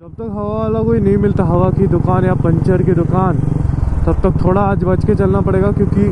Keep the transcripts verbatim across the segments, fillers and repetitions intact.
जब तक हवा वाला कोई नहीं मिलता, हवा की दुकान या पंचर की दुकान, तब तक थोड़ा आज बच के चलना पड़ेगा क्योंकि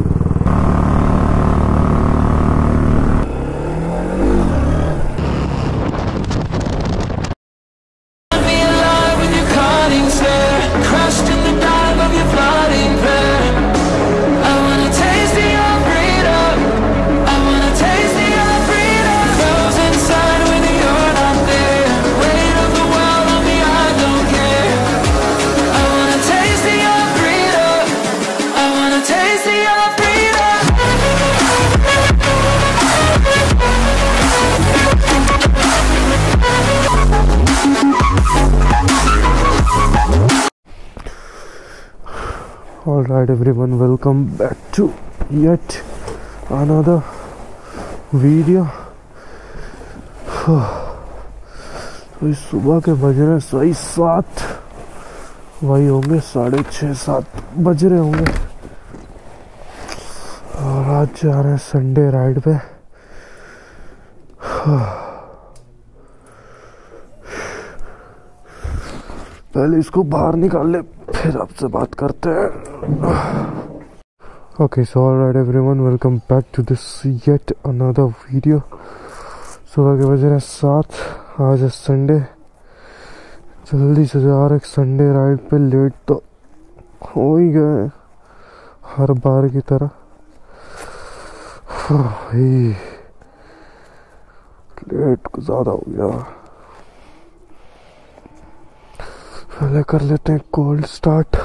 Alright everyone, welcome back to yet another video। तो इस सुबह के बज रहे सही सात, वही होंगे साढ़े छः सात बज रहे होंगे और आज जा रहे हैं संडे राइड पे। पहले इसको बाहर निकाल ले, फिर आपसे बात करते हैं। Okay so alright everyone, welcome back to this yet another video. सुबह के बजे सात, आज है संडे। जल्दी से जा रहे संडे राइड पे। लेट तो हो ही गए हर बार की तरह। लेट को ज़्यादा हो गया। पहले कर लेते हैं कोल्ड स्टार्ट।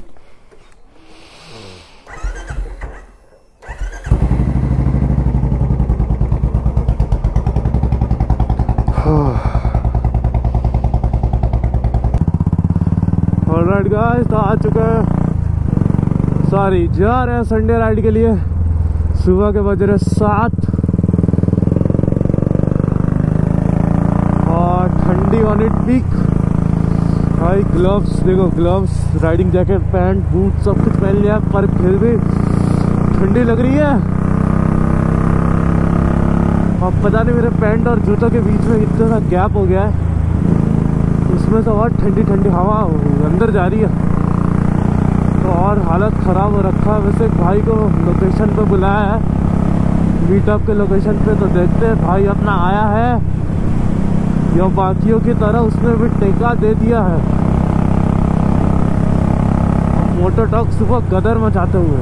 ऑलराइट गाइस, तो आ चुका है, सॉरी जा रहे हैं संडे राइड के लिए। सुबह के बज रहे सात और ठंडी ऑन इट पीक। भाई ग्लव्स देखो, gloves, riding jacket, pant, boot सब कुछ पहन लिया, पर फिर भी ठंडी लग रही है। अब पता नहीं मेरे पैंट और जूतों के बीच में इतना सा गैप हो गया है, उसमें से और ठंडी ठंडी हवा अंदर जा रही है, तो और हालत ख़राब हो रखा है। वैसे भाई को लोकेशन पे बुलाया है, मीटअप के लोकेशन पे, तो देखते हैं भाई अपना आया है या बाकियों की तरह उसने भी टेका दे दिया है। मोटर टॉक सुबह गदर मचाते हुए।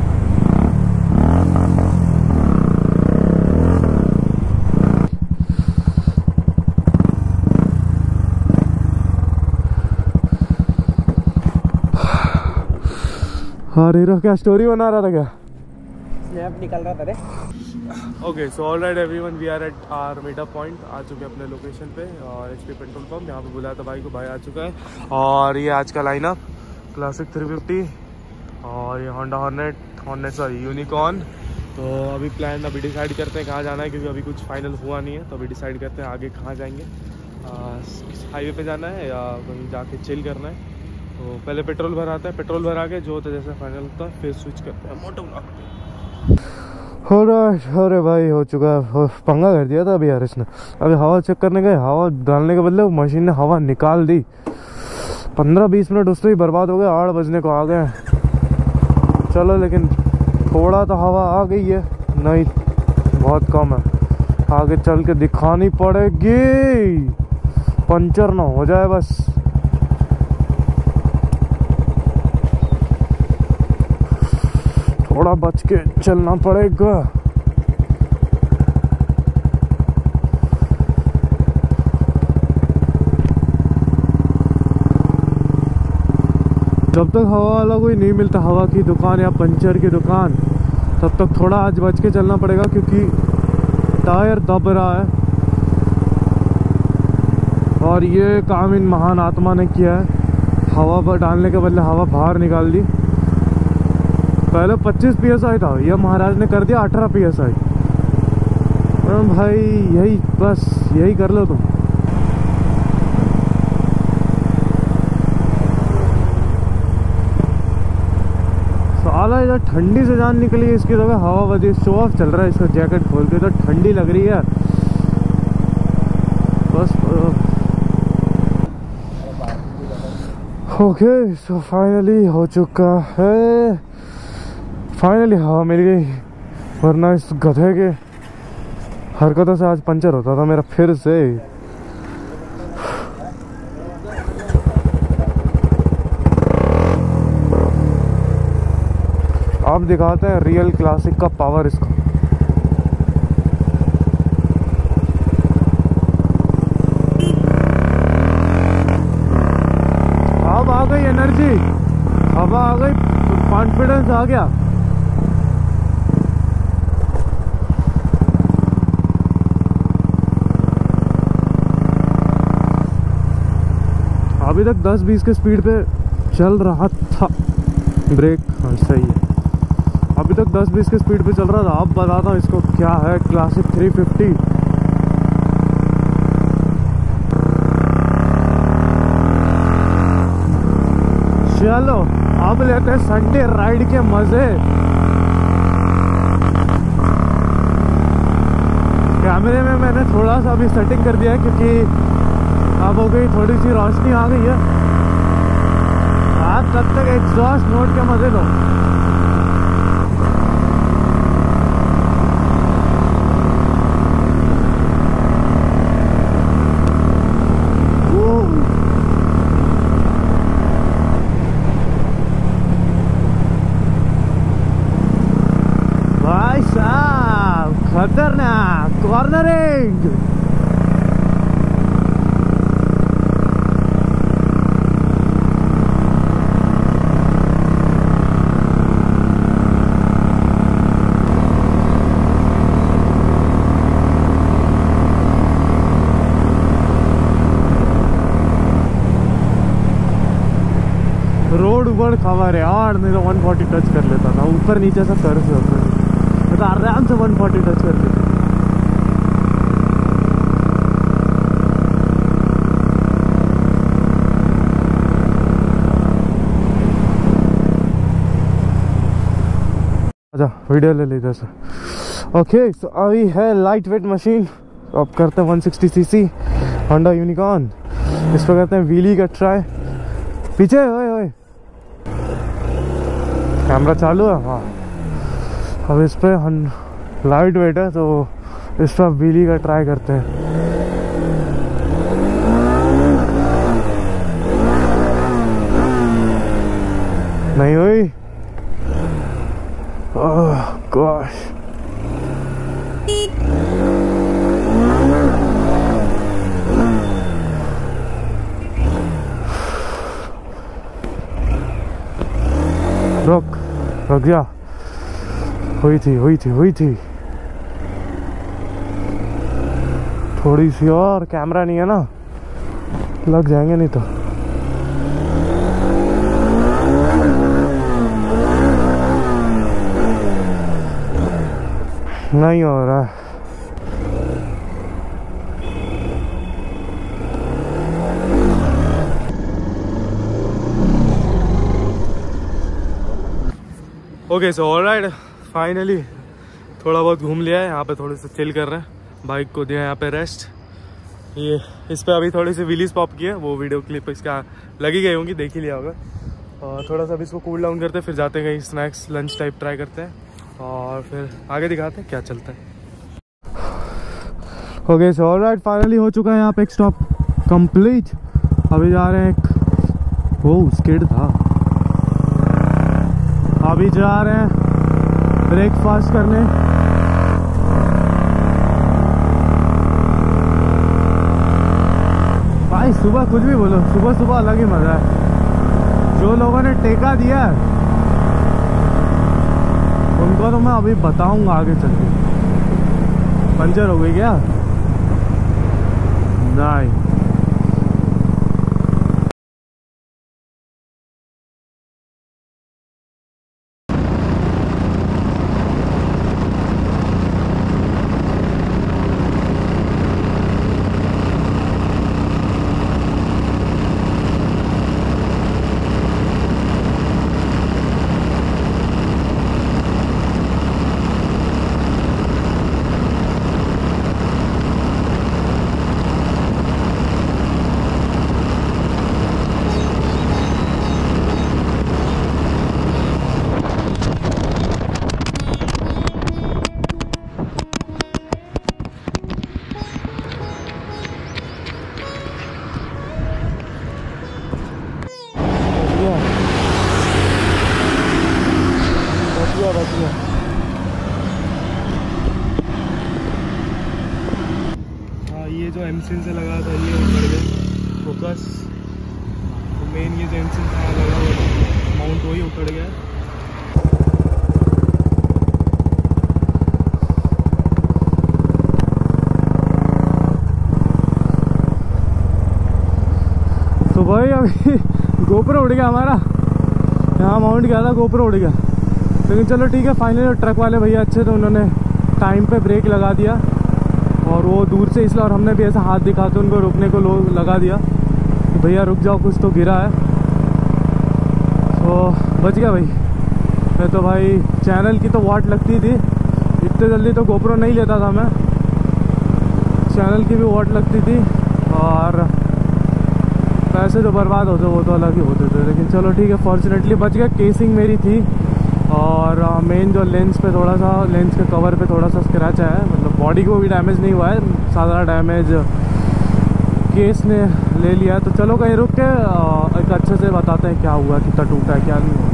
हाँ हीरो क्या स्टोरी बना रहा था, क्या स्नैप निकल रहा था रे। Okay so alright everyone, we are at our meetup point. आ चुके हैं अपने लोकेशन पे और एचपी पेट्रोल पंप। यहाँ पे बुलाया था भाई को, भाई आ चुका है। और ये आज का लाइनअप, क्लासिक थ्री फिफ्टी और ये Honda Hornet, Hornet sorry Unicorn. तो अभी प्लान अभी डिसाइड करते हैं कहाँ जाना है, क्योंकि अभी कुछ फाइनल हुआ नहीं है। तो अभी डिसाइड करते हैं आगे कहाँ जाएंगे, हाईवे पे जाना है या कहीं जाके चिल करना है। तो पहले पेट्रोल भराते हैं, पेट्रोल भरा के जो होता है जैसे फाइनल होता है फिर स्विच करते हैं मोटो ब्लॉक पे। हो रहा अरे भाई हो चुका है, पंगा कर दिया था अभी यार इसने। अभी हवा चेक करने गए, हवा डालने के बदले मशीन ने हवा निकाल दी। पंद्रह बीस मिनट उसमें ही बर्बाद हो गए, आठ बजने को आ गए। चलो लेकिन थोड़ा तो हवा आ गई है, नहीं बहुत कम है। आगे चल के दिखानी पड़ेगी, पंचर ना हो जाए बस। थोड़ा बच के चलना पड़ेगा। जब तक हवा वाला कोई नहीं मिलता, हवा की दुकान या पंचर की दुकान, तब तक थोड़ा आज बच के चलना पड़ेगा क्योंकि टायर दब रहा है। और ये काम इन महान आत्मा ने किया है, हवा पर डालने के बदले हवा बाहर निकाल दी। पहले पच्चीस पी एस आई था, यह महाराज ने कर दिया अठारह पी एस आई। भाई यही बस यही कर लो तुम। साला इधर ठंडी से जान निकली है, इसकी जगह हवा बजी। शो ऑफ चल रहा है इसका, जैकेट खोल के। तो ठंडी लग रही है बस। ओके सो फाइनली हो चुका है, फाइनली हवा मिल गई, वरना इस गधे के हरकतों से आज पंचर होता था मेरा फिर से। अब दिखाते हैं रियल क्लासिक का पावर इसको। अब आ गई एनर्जी, हवा आ गई, कॉन्फिडेंस आ गया। अभी तक दस बीस के स्पीड पे चल रहा था, ब्रेक हाँ सही है, अभी तक दस बीस के स्पीड पे चल रहा था। अब बताता हूँ इसको क्या है क्लासिक थ्री फिफ्टी। चलो अब लेते हैं संडे राइड के मजे। कैमरे में मैंने थोड़ा सा अभी सेटिंग कर दिया है क्योंकि अब हो गई थोड़ी सी रोशनी आ गई है। आप तब तक एग्जॉस्ट नोट के मजे लो। भाई साहब खतरनाक कॉर्नरिंग। रोड ऊपर खबर है यार, नहीं तो वन फोर्टी टच कर लेता था, ऊपर नीचे से कर से होता है, मैं तो आराम से वन फोर्टी टच कर लेता। अच्छा वीडियो ले ली जैसे। ओके सो अभी है लाइट वेट मशीन। अब करते हैं one sixty CC Honda Unicorn, इस पर करते हैं व्हीली का ट्राई। पीछे ओए ओए कैमरा चालू है, हाँ। अब इस पे हम लाइट वेट है तो इस पर व्हीली का ट्राई करते हैं। नहीं हुई, ओह गॉश। रुक रुक जा, हुई थी हुई थी हुई थी थोड़ी सी और, कैमरा नहीं है ना, लग जाएंगे नहीं तो। नहीं हो रहा है। ओके सो ऑलराइट, फाइनली थोड़ा बहुत घूम लिया है। यहाँ पे थोड़े से चिल कर रहे हैं, बाइक को दिया यहाँ पे रेस्ट। ये इस पे अभी थोड़ी सी व्हीलीज पॉप की है, वो वीडियो क्लिप इसका लगी गई होंगी, देख ही लिया होगा। और थोड़ा सा अभी इसको कूल डाउन करते हैं, फिर जाते हैं कहीं स्नैक्स लंच टाइप ट्राई करते हैं और फिर आगे दिखाते हैं क्या चलता है। ओके सो ऑलराइट, फाइनली हो चुका है यहाँ पे एक स्टॉप कंप्लीट। अभी जा रहे हैं एक वो स्किड था, अभी जा रहे हैं ब्रेकफास्ट करने। भाई सुबह कुछ भी बोलो, सुबह सुबह अलग ही मजा है। जो लोगों ने टेका दिया है उनको तो मैं अभी बताऊंगा आगे चल के। पंचर हो गई क्या? नहीं। एंसिन से लगा था ये उखड़ गया फोकस। तो मेन ये जो एंसिन था लगा हुआ माउंट वही उखड़ गया। तो भाई अभी गोप्रो उड़ गया हमारा, यहाँ माउंट गया था गोप्रो उड़ गया। लेकिन चलो ठीक है, फाइनली ट्रक वाले भैया अच्छे थे, उन्होंने टाइम पे ब्रेक लगा दिया और वो दूर से इसलिए, और हमने भी ऐसा हाथ दिखाते उनको रुकने को लोग लगा दिया कि भैया रुक जाओ कुछ तो गिरा है। तो बच गया भाई। मैं तो भाई चैनल की तो वाट लगती थी, इतने जल्दी तो गोप्रो नहीं लेता था मैं, चैनल की भी वाट लगती थी और पैसे जो बर्बाद होते वो तो अलग ही होते थे। लेकिन चलो ठीक है, फॉर्चुनेटली बच गया। केसिंग मेरी थी और मेन जो लेंस पे थोड़ा सा, लेंस के कवर पे थोड़ा सा स्क्रैच आया है, मतलब बॉडी को भी डैमेज नहीं हुआ है, सारा डैमेज केस ने ले लिया। तो चलो कहीं रुक के एक अच्छे से बताते हैं क्या हुआ, कितना टूटा है क्या नहीं।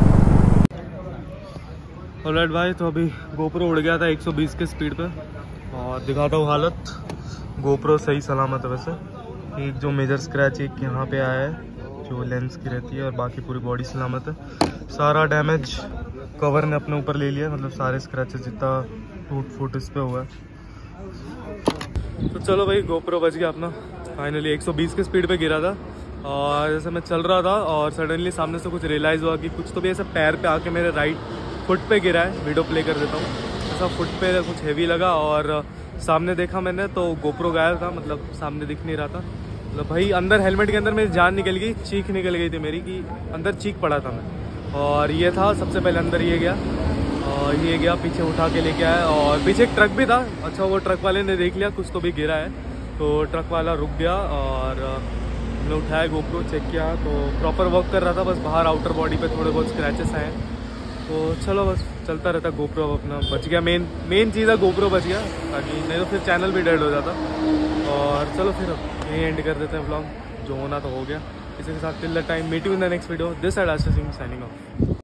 ऑलराइट भाई, तो अभी गोप्रो उड़ गया था एक सौ बीस के स्पीड पे और दिखाता हूँ हालत। गोप्रो सही सलामत है वैसे, एक जो मेजर स्क्रैच एक यहाँ पे आया है जो लेंस की रहती है और बाकी पूरी बॉडी सलामत है। सारा डैमेज कवर ने अपने ऊपर ले लिया, मतलब सारे स्क्रैचेस जितना टूट फूट इस पे हुआ है। तो चलो भाई गोप्रो बच गया अपना फाइनली। एक सौ बीस के स्पीड पे गिरा था और जैसे मैं चल रहा था और सडनली सामने से कुछ रियलाइज़ हुआ कि कुछ तो भी ऐसा पैर पे आके मेरे राइट फुट पे गिरा है। वीडियो प्ले कर देता हूँ। ऐसा फुट पे कुछ हैवी लगा और सामने देखा मैंने तो गोप्रो गायब था, मतलब सामने दिख नहीं रहा था। मतलब भाई अंदर हेलमेट के अंदर मेरी जान निकल गई, चीख निकल गई थी मेरी कि अंदर चीख पड़ा था मैं। और ये था सबसे पहले अंदर ये गया और ये गया पीछे उठा के लेके आया और पीछे एक ट्रक भी था। अच्छा वो ट्रक वाले ने देख लिया कुछ तो भी गिरा है, तो ट्रक वाला रुक गया और हमने उठाया गोप्रो, चेक किया तो प्रॉपर वर्क कर रहा था। बस बाहर आउटर बॉडी पे थोड़े बहुत स्क्रैचेस आए, तो चलो बस चलता रहता। गोप्रो अपना बच गया, मेन मेन चीज़ है गोप्रो बच गया, ताकि नहीं तो फिर चैनल भी डेड हो जाता। और चलो फिर यही एंड कर देते हैं व्लॉग, जो होना तो हो गया। इसी के साथ till the time meet you in the next video. This side Ashish Singh signing of.